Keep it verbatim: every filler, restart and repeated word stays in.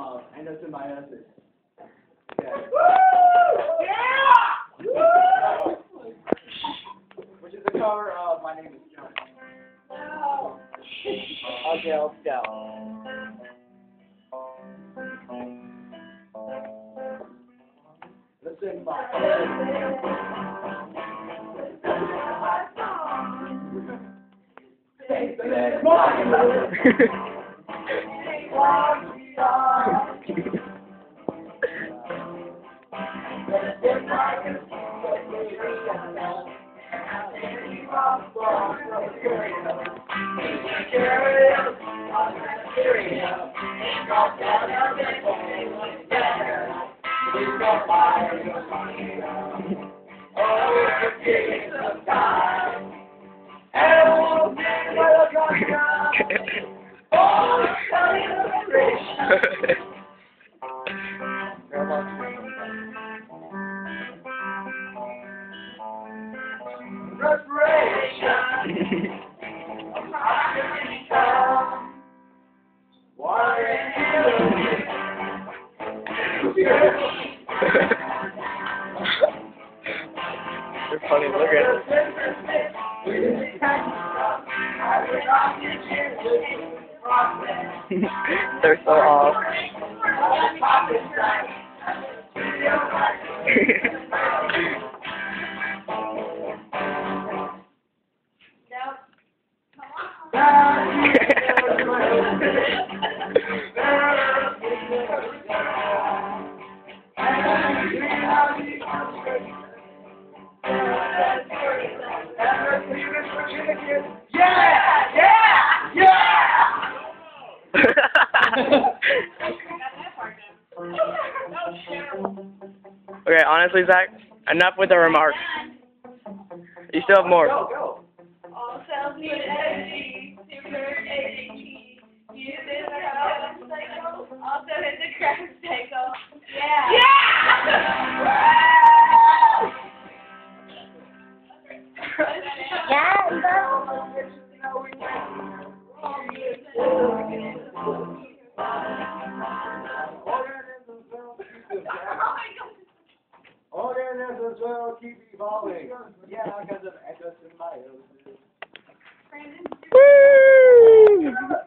of Endosymbiosis. Okay. Yeah! Which is the cover of My Name is Jonas. No! Okay, let's go. Listen, Bob. Respiration. They're funny, look at it. They're so off. Yeah! Yeah! Yeah! Okay, honestly, Zach, enough with the remarks. You still have more. Go, go. All cells need energy, super A T P. Use it for Krebs cycle. Also hit the Krebs cycle. Yeah! Yeah! Organisms will keep evolving. Yeah, because of endosymbiosis. Woo!